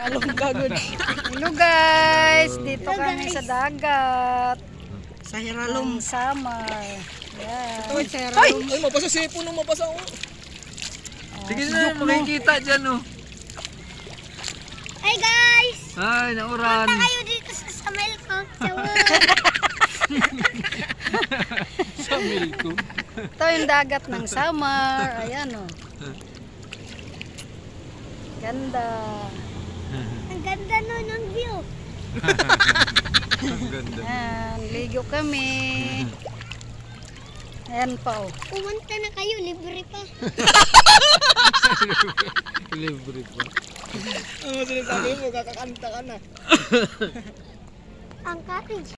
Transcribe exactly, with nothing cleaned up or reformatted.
Kalungga gud. Hello guys, dito kami sa dagat. Sa Hiralom. Ang summer. Yan. Ito sa Ay! Hiralom. Ay, mapasa sipo nung mapasa ko. Sige na, makikita dyan oh. Hey guys! Ay, nauran. Punta kayo dito sa Samel ko. Sa milko. Ito yung dagat ng summer. Ayan o. Ganda. Ang ganda no ng view. Ang ganda. Ayan, ligo kami. Ayan pa o. Pumunta na kayo, libre pa. Libre pa. Ano sinasabi mo? Kakakanta ka na. Ang cottage.